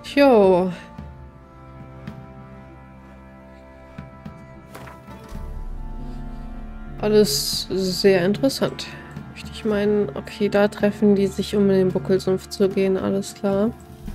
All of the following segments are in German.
Jo. Alles sehr interessant. Möchte ich meinen, okay, da treffen die sich, um in den Buckelsumpf zu gehen, alles klar.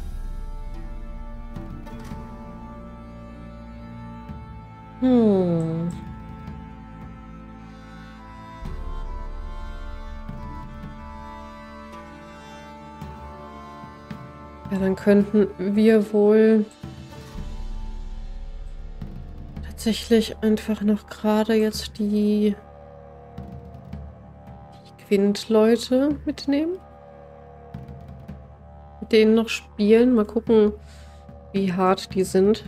Ja, dann könnten wir wohl tatsächlich einfach noch gerade jetzt die Quint-Leute mitnehmen. Mit denen noch spielen. Mal gucken, wie hart die sind.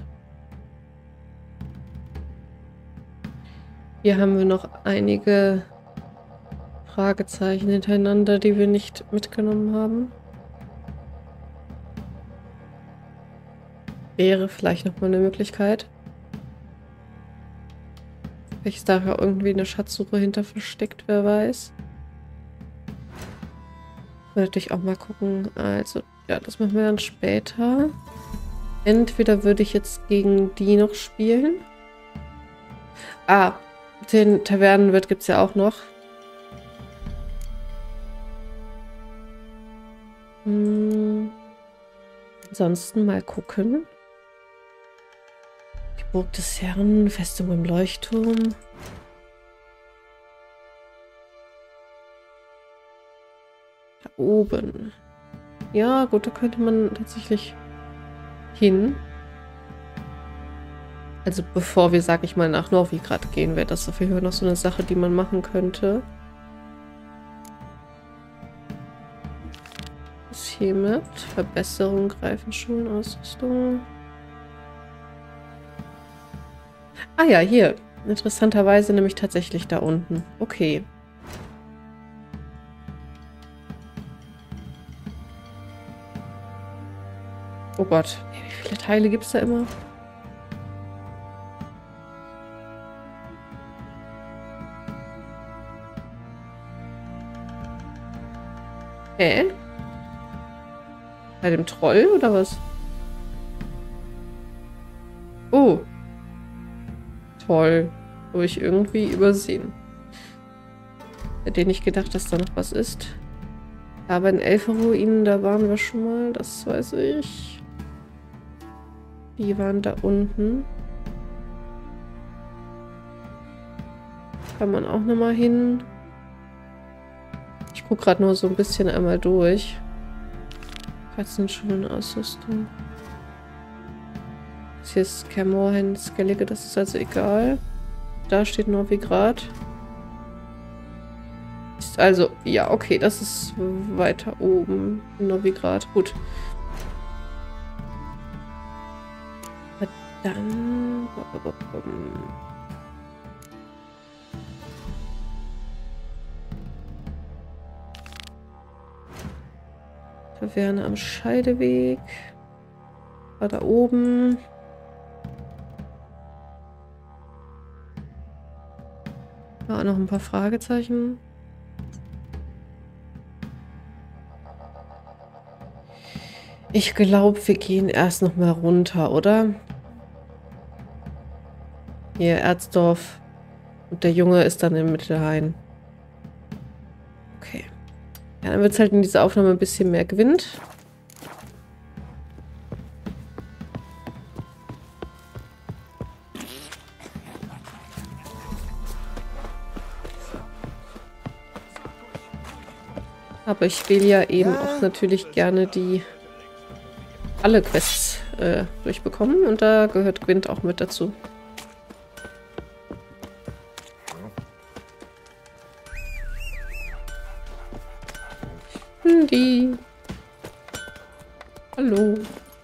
Hier haben wir noch einige Fragezeichen hintereinander, die wir nicht mitgenommen haben. Wäre vielleicht noch mal eine Möglichkeit. Vielleicht ist da ja irgendwie eine Schatzsuche hinter versteckt, wer weiß. Wollte natürlich auch mal gucken. Also, ja, das machen wir dann später. Entweder würde ich jetzt gegen die noch spielen. Ah, den Tavernenwirt gibt es ja auch noch. Ansonsten mal gucken. Die Burg des Herrn, Festung im Leuchtturm. Da oben. Ja, gut, da könnte man tatsächlich hin. Also bevor wir, sag ich mal, nach Novigrad gehen, wäre das auf jeden Fall noch so eine Sache, die man machen könnte. Was hiermit? Verbesserung, Greifenschulen, Ausrüstung. Ah ja, hier. Interessanterweise nämlich tatsächlich da unten. Okay. Oh Gott. Wie viele Teile gibt es da immer? Hä? Bei dem Troll oder was? Oh. Toll. Habe ich irgendwie übersehen. Hätte ich nicht gedacht, dass da noch was ist. Aber in Elferruinen, da waren wir schon mal. Das weiß ich. Die waren da unten. Kann man auch nochmal hin. Ich gucke gerade nur so ein bisschen einmal durch. Katzenschulen, Ausrüstung. Das hier ist Kermorhen, Skellige, das ist also egal. Da steht Novigrad. Ist also, ja, okay, das ist weiter oben in Novigrad. Gut. Dann... Taverne am Scheideweg. War da oben. Ja, noch ein paar Fragezeichen. Ich glaube, wir gehen erst noch mal runter, oder? Hier, Erzdorf. Und der Junge ist dann im Mittelhain. Okay. Ja, dann wird es halt in dieser Aufnahme ein bisschen mehr Gewinn. Aber ich will ja eben auch natürlich gerne alle Quests durchbekommen. Und da gehört Gwent auch mit dazu. Die. Hallo.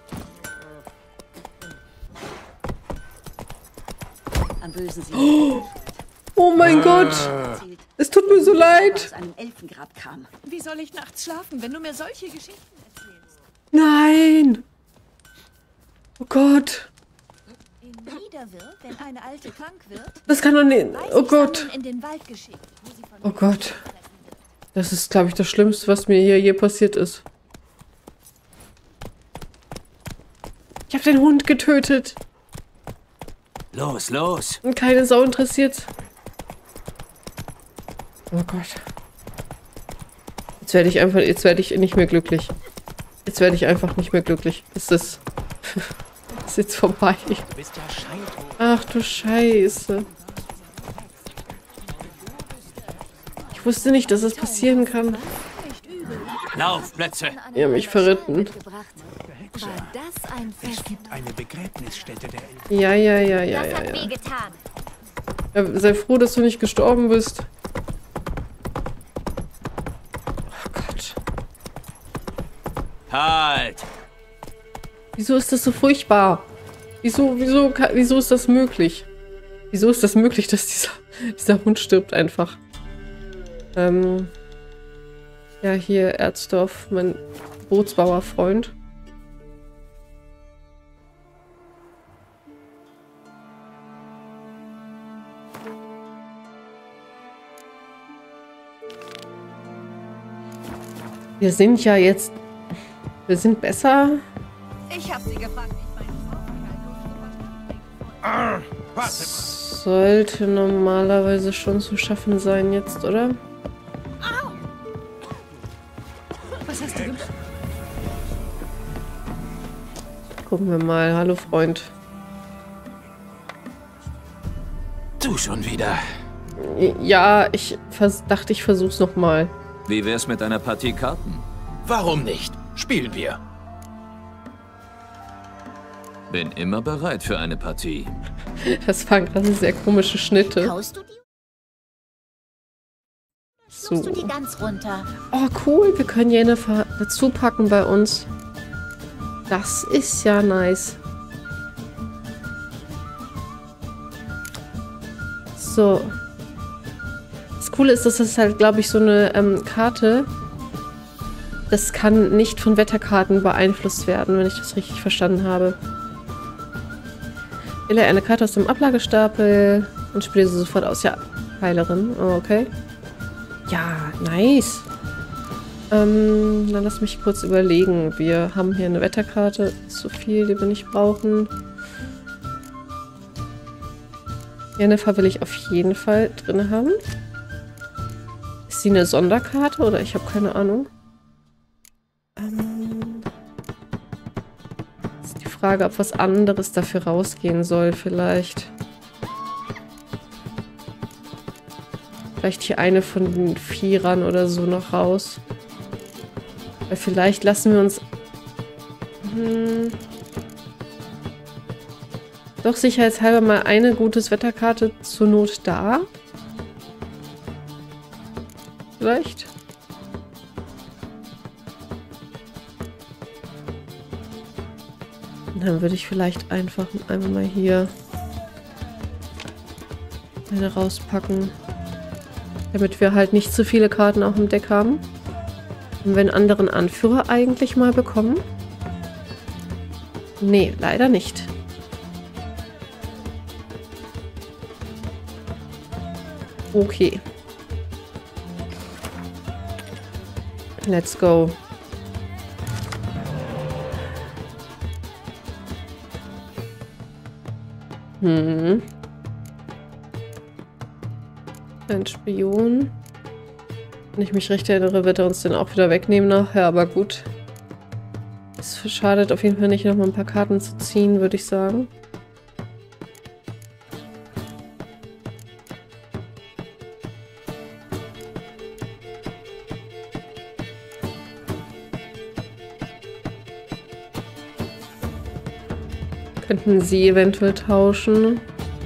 Oh mein Gott! Es tut mir so leid! Aus einem Elfengrab kam. Wie soll ich nachts schlafen, wenn du mir solche Geschichten erzählst? Nein! Oh Gott! In Niederwirth, wenn eine Alte krank wird, Das kann doch nicht... Oh Gott! Samen in den Wald geschickt, wo sie von Oh Gott! Das ist, glaube ich, das Schlimmste, was mir hier je passiert ist. Ich habe den Hund getötet. Los, los. Und keine Sau interessiert. Oh Gott. Jetzt werde ich nicht mehr glücklich. Jetzt werde ich einfach nicht mehr glücklich. Ist jetzt vorbei. Du bist ja scheintot. Ach du Scheiße. Ich wusste nicht, dass es passieren kann. Lauf, Plätze. Die haben mich verritten. War das ein Es Fest? gibt eine Begräbnisstätte der Elfen. Ja. Das hat Ja. wehgetan. Sei froh, dass du nicht gestorben bist. Oh Gott. Halt! Wieso ist das so furchtbar? Wieso ist das möglich? Wieso ist das möglich, dass dieser Hund stirbt einfach? Ja, hier Erzdorf, mein Bootsbauerfreund. Wir sind ja jetzt... Wir sind besser. Ich hab sie gefragt, ich meine Sollte normalerweise schon zu schaffen sein jetzt, oder? Was hast du gemacht? Gucken wir mal. Hallo, Freund. Du schon wieder. Ja, ich dachte, ich versuch's nochmal. Wie wär's mit einer Partie Karten? Warum nicht? Spielen wir. Bin immer bereit für eine Partie. Das waren gerade sehr komische Schnitte. Kaust du die? So. Schluckst du die ganz runter? Oh, cool. Wir können Jennifer dazu packen bei uns. Das ist ja nice. So. Das Coole ist, dass das halt, glaube ich, so eine Karte. Das kann nicht von Wetterkarten beeinflusst werden, wenn ich das richtig verstanden habe. Wähle eine Karte aus dem Ablagestapel und spiele sie sofort aus. Ja, Heilerin. Oh, okay. Ja, nice. Dann lass mich kurz überlegen. Wir haben hier eine Wetterkarte. So viel, die wir nicht brauchen. Jennifer will ich auf jeden Fall drin haben. Ist sie eine Sonderkarte oder ich habe keine Ahnung. Ist die Frage, ob was anderes dafür rausgehen soll, vielleicht. Vielleicht hier eine von den Vierern oder so noch raus. Weil vielleicht lassen wir uns... Doch sicherheitshalber mal eine gutes Wetterkarte zur Not da. Vielleicht. Und dann würde ich vielleicht einfach einmal hier eine rauspacken. Damit wir halt nicht zu viele Karten auch im Deck haben. Und wenn anderen Anführer eigentlich mal bekommen? Nee, leider nicht. Okay. Let's go. Ein Spion. Wenn ich mich recht erinnere, wird er uns den auch wieder wegnehmen nachher, aber gut. Es schadet auf jeden Fall nicht, noch mal ein paar Karten zu ziehen, würde ich sagen. Könnten sie eventuell tauschen.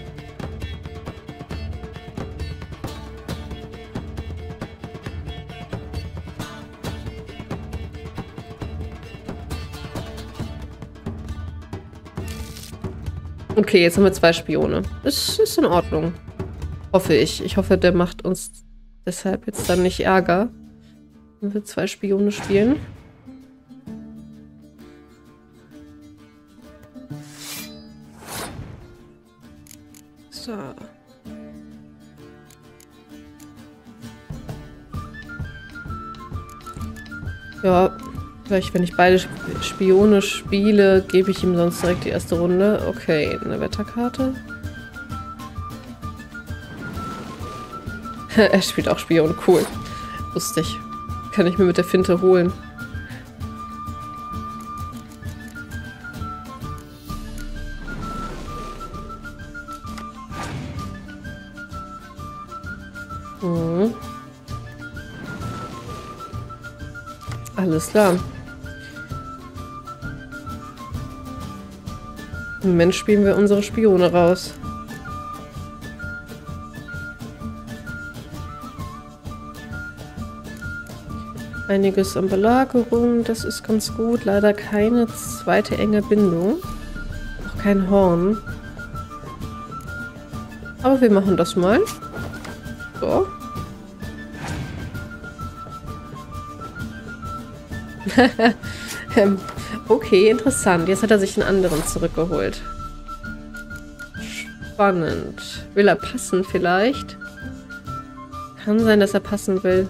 Okay, jetzt haben wir 2 Spione. Das ist in Ordnung. Hoffe ich. Ich hoffe, der macht uns deshalb jetzt dann nicht Ärger, wenn wir 2 Spione spielen. So. Ja, Wenn ich beide Spione spiele, gebe ich ihm sonst direkt die erste Runde. Okay, eine Wetterkarte. Er spielt auch Spion, cool. Lustig. Kann ich mir mit der Finte holen. Mhm. Alles klar. Im Moment spielen wir unsere Spione raus. Einiges an Belagerung, das ist ganz gut. Leider keine zweite enge Bindung. Auch kein Horn. Aber wir machen das mal. So. Okay, interessant. Jetzt hat er sich einen anderen zurückgeholt. Spannend. Will er passen vielleicht? Kann sein, dass er passen will.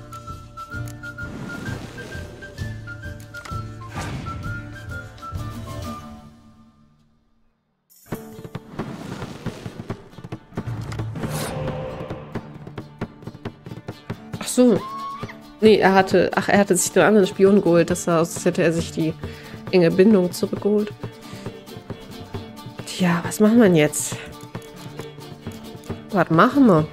Ach so. Nee, er hatte sich den anderen Spion geholt. Das sah aus, als hätte er sich die enge Bindung zurückgeholt. Tja, was machen wir denn jetzt? Was machen wir?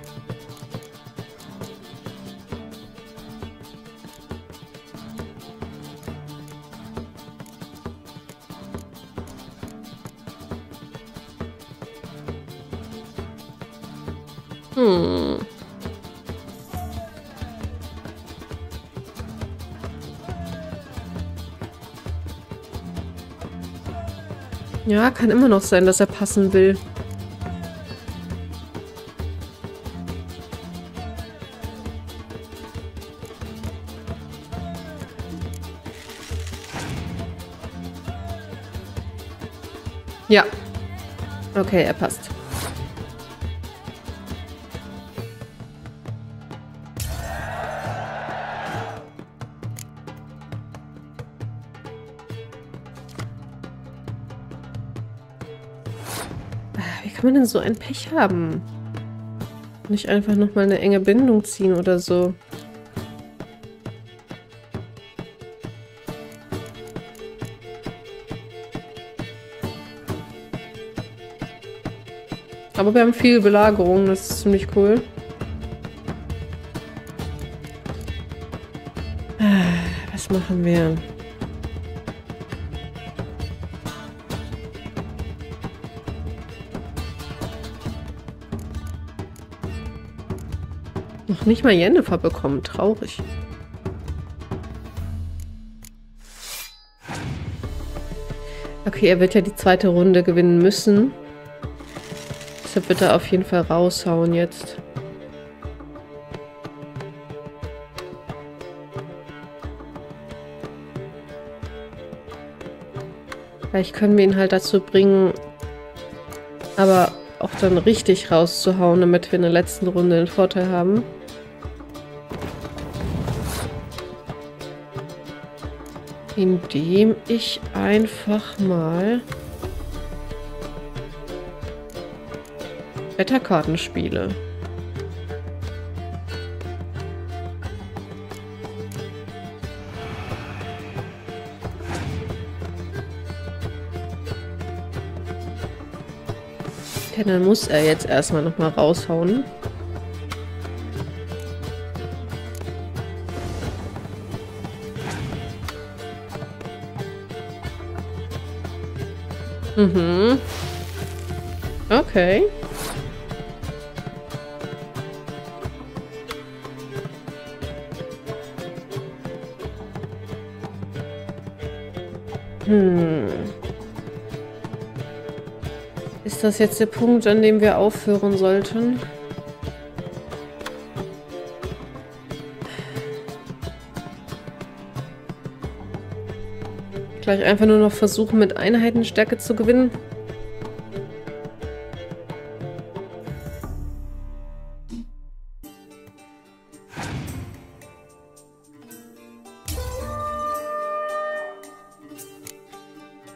Ja, kann immer noch sein, dass er passen will. Ja. Okay, er passt. Wie kann man denn so ein Pech haben? Nicht einfach nochmal eine enge Bindung ziehen oder so. Aber wir haben viel Belagerung, das ist ziemlich cool. Was machen wir? Noch nicht mal Yennefer bekommen, traurig. Okay, er wird ja die zweite Runde gewinnen müssen. Deshalb wird er auf jeden Fall raushauen jetzt. Vielleicht können wir ihn halt dazu bringen, aber auch dann richtig rauszuhauen, damit wir in der letzten Runde einen Vorteil haben. Indem ich einfach mal Wetterkarten spiele. Okay, dann muss er jetzt erstmal nochmal raushauen. Mhm. Okay. Ist das jetzt der Punkt, an dem wir aufhören sollten? Gleich einfach nur noch versuchen, mit Einheitenstärke zu gewinnen.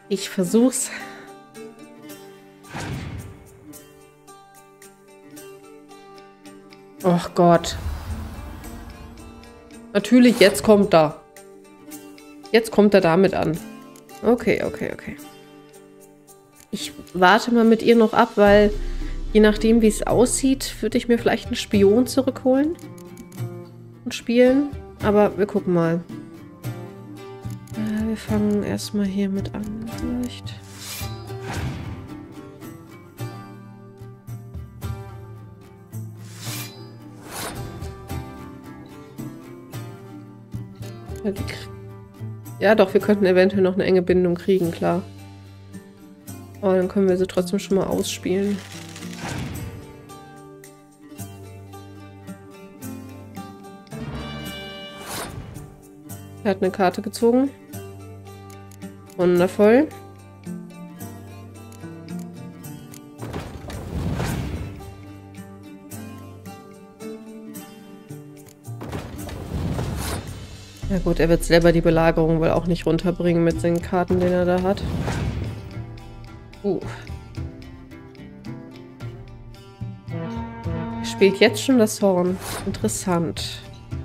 Ich versuch's. Och Gott. Natürlich, jetzt kommt er. Jetzt kommt er damit an. Okay, okay, okay. Ich warte mal mit ihr noch ab, weil je nachdem, wie es aussieht, würde ich mir vielleicht einen Spion zurückholen und spielen. Aber wir gucken mal. Wir fangen erstmal hier mit an, vielleicht. Ja, doch, wir könnten eventuell noch eine enge Bindung kriegen, klar. Aber dann können wir sie trotzdem schon mal ausspielen. Er hat eine Karte gezogen. Wundervoll. Na gut, er wird selber die Belagerung wohl auch nicht runterbringen mit den Karten, den er da hat. Er spielt jetzt schon das Horn. Interessant.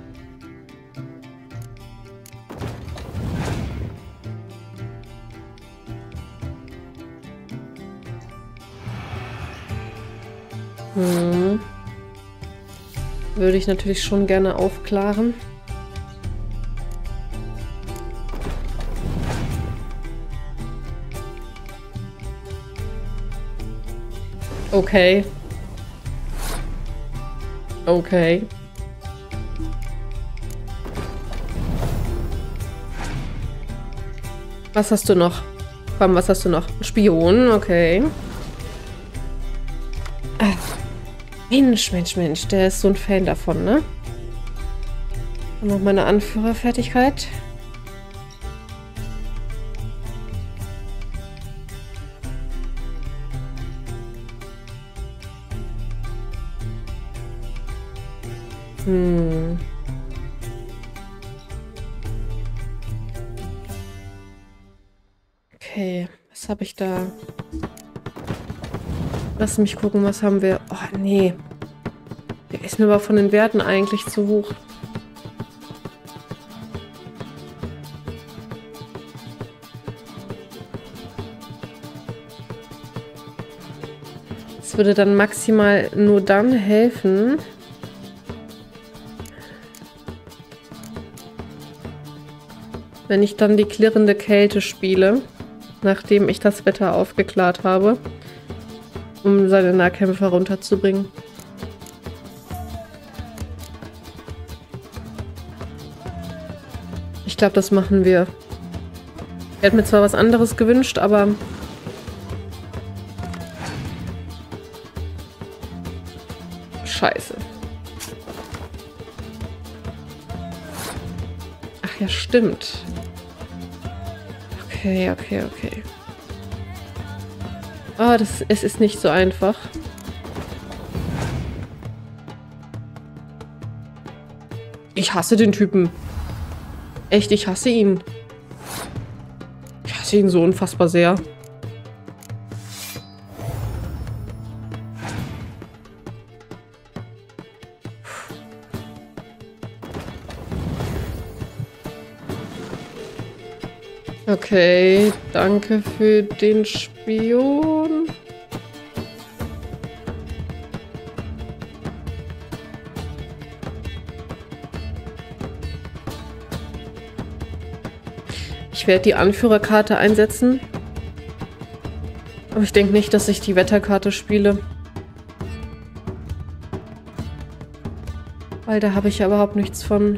Würde ich natürlich schon gerne aufklaren. Okay. Okay. Was hast du noch? Komm, was hast du noch? Ein Spion, okay. Mensch, Mensch, Mensch, der ist so ein Fan davon, ne? Und noch meine Anführerfertigkeit. Okay, was habe ich da? Lass mich gucken, was haben wir? Oh, nee. Der ist mir aber von den Werten eigentlich zu hoch. Das würde dann maximal nur dann helfen, wenn ich dann die klirrende Kälte spiele, nachdem ich das Wetter aufgeklärt habe, um seine Nahkämpfer runterzubringen. Ich glaube, das machen wir. Er hat mir zwar was anderes gewünscht, aber scheiße. Ach ja, stimmt. Okay, okay, okay. Oh, es ist nicht so einfach. Ich hasse den Typen. Echt, ich hasse ihn. Ich hasse ihn so unfassbar sehr. Okay, danke für den Spion. Ich werde die Anführerkarte einsetzen. Aber ich denke nicht, dass ich die Wetterkarte spiele. Weil da habe ich ja überhaupt nichts von.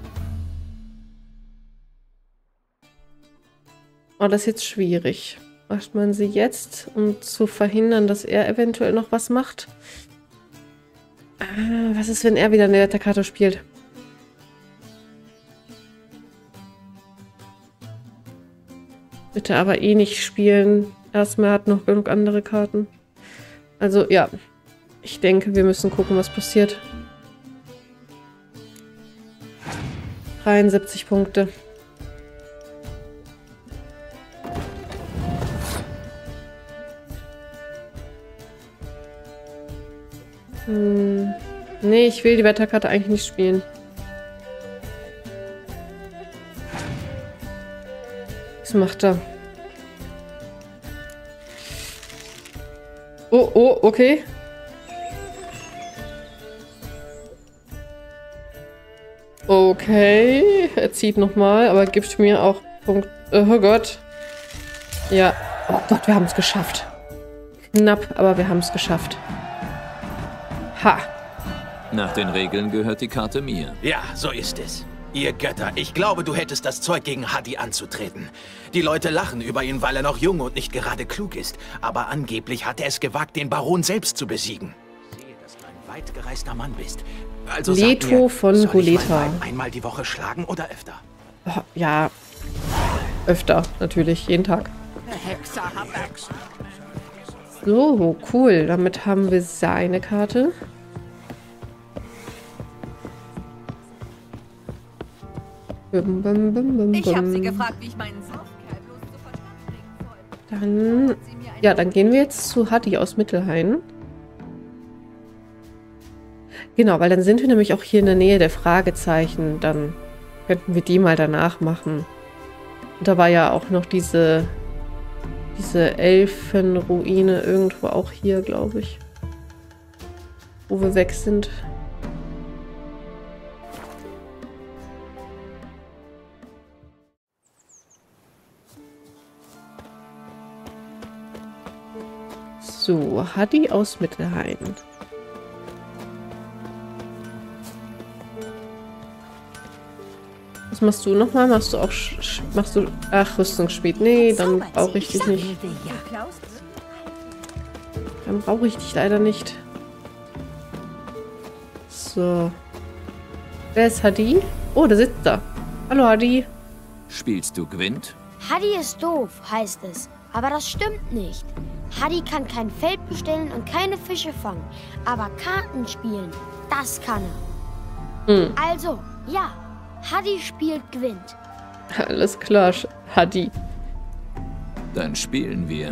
Oh, das ist jetzt schwierig. Macht man sie jetzt, um zu verhindern, dass er eventuell noch was macht? Was ist, wenn er wieder eine Wetterkarte spielt? Bitte aber eh nicht spielen. Erstmal hat noch genug andere Karten. Also, ja. Ich denke, wir müssen gucken, was passiert. 73 Punkte. Nee, ich will die Wetterkarte eigentlich nicht spielen. Was macht er? Oh, oh, okay. Okay, er zieht nochmal, aber gibt mir auch Punkt. Oh Gott. Ja. Oh Gott, wir haben es geschafft. Knapp, aber wir haben es geschafft. Ha. Nach den Regeln gehört die Karte mir. Ja, so ist es. Ihr Götter, ich glaube, du hättest das Zeug, gegen Hadi anzutreten. Die Leute lachen über ihn, weil er noch jung und nicht gerade klug ist. Aber angeblich hat er es gewagt, den Baron selbst zu besiegen. Ich sehe, dass du ein weit gereister Mann bist. Also Leto von soll ich Goleta. mein Weib einmal die Woche schlagen oder öfter? Oh, ja. Öfter, natürlich. Jeden Tag. So, cool. Damit haben wir seine Karte. Bum, bum, bum, bum, Ich habe bum. sie gefragt, wie ich meinen Saufkerl bloß zu Verstand bringen soll. Dann, ja, dann gehen wir jetzt zu Hadi aus Mittelhain. Genau, weil dann sind wir nämlich auch hier in der Nähe der Fragezeichen. Dann könnten wir die mal danach machen. Und da war ja auch noch diese Elfenruine irgendwo auch hier, glaube ich. Wo wir weg sind. So, Hadi aus Mittelhain. Was machst du nochmal? Machst du auch... Machst du... Ach, Rüstungsspiel. Nee, dann brauche ich dich nicht. Dann brauche ich dich leider nicht. So. Wer ist Hadi? Oh, der sitzt da. Hallo, Hadi. Spielst du Gwent? Hadi ist doof, heißt es. Aber das stimmt nicht. Hadi kann kein Feld bestellen und keine Fische fangen. Aber Karten spielen, das kann er. Also, ja, Hadi spielt Gwent. Alles klar, Hadi. Dann spielen wir.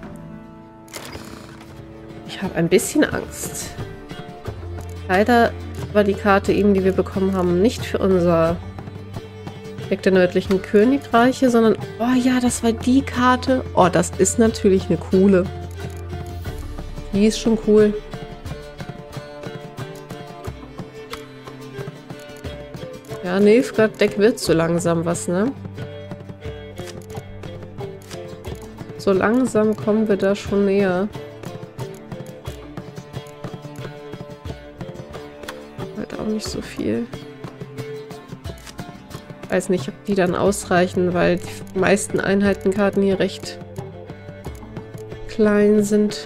Ich habe ein bisschen Angst. Leider war die Karte eben, die wir bekommen haben, nicht für unser Deck der nördlichen Königreiche, sondern... Oh ja, das war die Karte. Oh, das ist natürlich eine coole. Die ist schon cool. Ja, Nilfgaard-Deck wird so langsam was, ne? So langsam kommen wir da schon näher. Halt auch nicht so viel. Weiß nicht, ob die dann ausreichen, weil die meisten Einheitenkarten hier recht klein sind.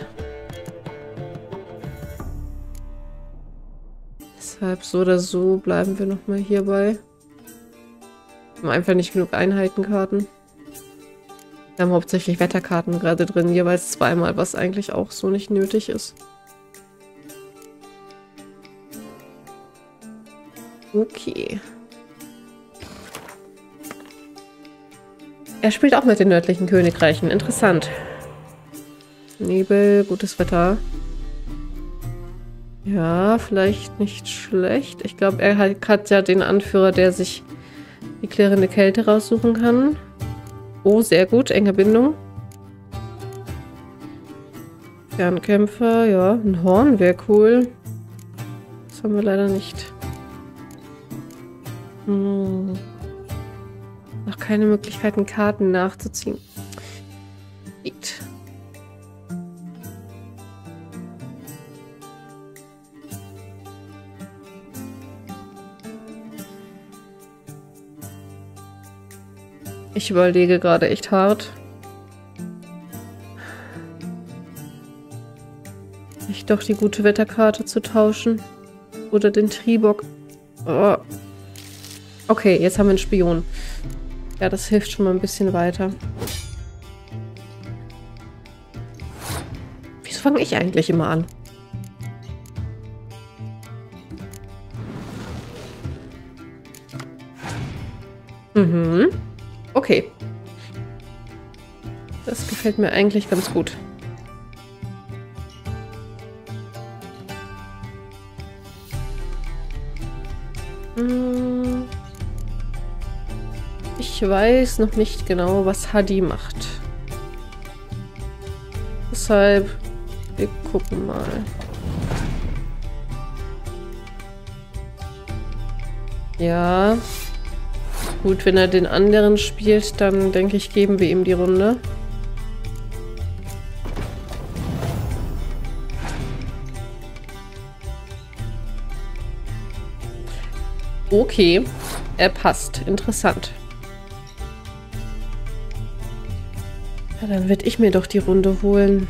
Deshalb so oder so bleiben wir nochmal hierbei. Wir haben einfach nicht genug Einheitenkarten. Wir haben hauptsächlich Wetterkarten gerade drin, jeweils zweimal, was eigentlich auch so nicht nötig ist. Okay. Er spielt auch mit den nördlichen Königreichen. Interessant. Nebel, gutes Wetter. Ja, vielleicht nicht schlecht. Ich glaube, er hat ja den Anführer, der sich die klirrende Kälte raussuchen kann. Oh, sehr gut. Enge Bindung. Fernkämpfer, ja. Ein Horn wäre cool. Das haben wir leider nicht. Noch keine Möglichkeiten, Karten nachzuziehen. Geht. Ich überlege gerade echt hart. Nicht doch die gute Wetterkarte zu tauschen. Oder den Tribok. Oh. Okay, jetzt haben wir einen Spion. Ja, das hilft schon mal ein bisschen weiter. Wieso fange ich eigentlich immer an? Mhm. Okay. Das gefällt mir eigentlich ganz gut. weiß noch nicht genau, was Hadi macht. Deshalb, wir gucken mal. Ja. Gut, wenn er den anderen spielt, dann denke ich, geben wir ihm die Runde. Okay, er passt. Interessant. Ja, dann werde ich mir doch die Runde holen.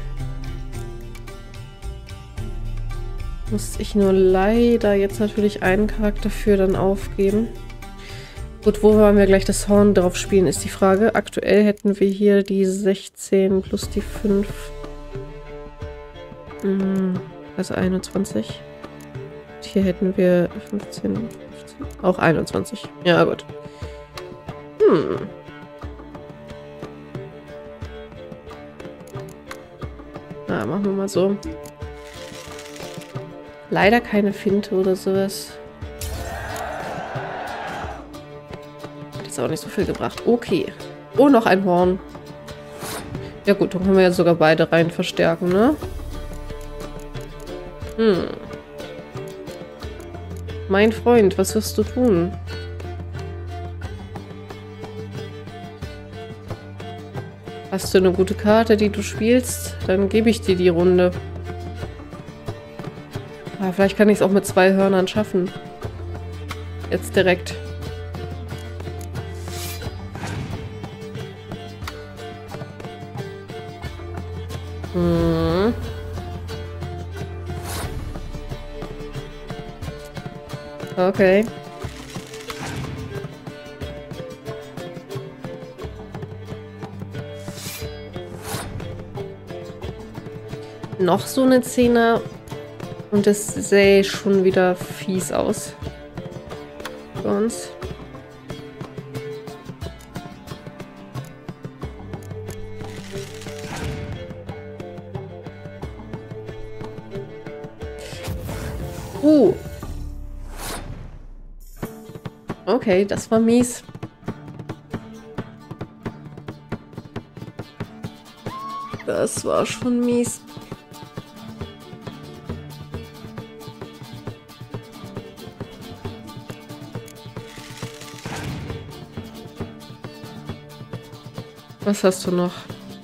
Muss ich nur leider jetzt natürlich einen Charakter für dann aufgeben. Gut, wo wollen wir gleich das Horn drauf spielen, ist die Frage. Aktuell hätten wir hier die 16 plus die 5. Also 21. Und hier hätten wir 15, 15. Auch 21. Ja, gut. Na, machen wir mal so. Leider keine Finte oder sowas. Hat jetzt auch nicht so viel gebracht. Okay. Oh, noch ein Horn. Ja gut, dann können wir ja sogar beide rein verstärken, ne? Mein Freund, was wirst du tun? Hast du eine gute Karte, die du spielst? Dann gebe ich dir die Runde. Aber vielleicht kann ich es auch mit 2 Hörnern schaffen. Jetzt direkt. Okay. Noch so eine 10er und das sähe schon wieder fies aus. Für uns. Okay, das war mies. Das war schon mies. Was hast du noch?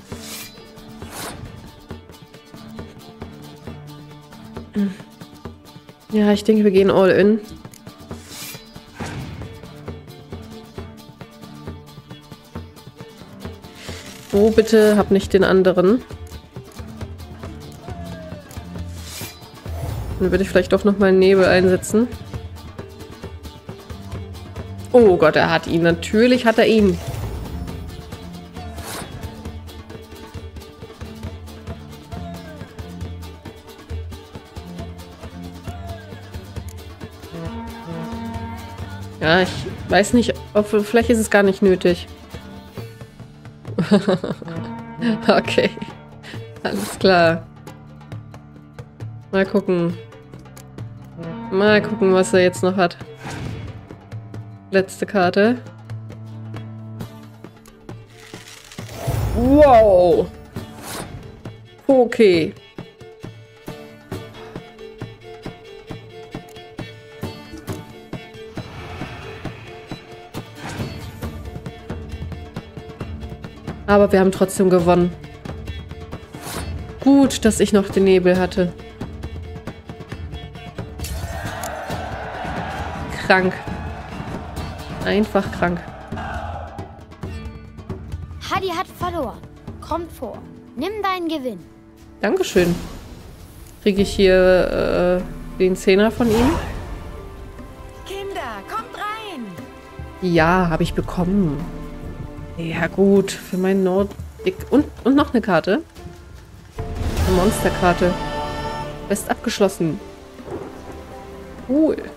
Ja, ich denke, wir gehen all in. Oh, bitte, hab nicht den anderen. Dann würde ich vielleicht doch nochmal Nebel einsetzen. Oh Gott, er hat ihn. Natürlich hat er ihn. Ja, ich weiß nicht, ob vielleicht ist es gar nicht nötig. Okay. Alles klar. Mal gucken. Mal gucken, was er jetzt noch hat. Letzte Karte. Wow. Okay. Aber wir haben trotzdem gewonnen. Gut, dass ich noch den Nebel hatte. Krank. Einfach krank. Hadi hat verloren. Kommt vor. Nimm deinen Gewinn. Dankeschön. Kriege ich hier den 10er von ihm? Kinder, kommt rein! Ja, habe ich bekommen. Ja gut, für meinen Nordic... Und noch eine Karte. Eine Monsterkarte. Best abgeschlossen. Cool.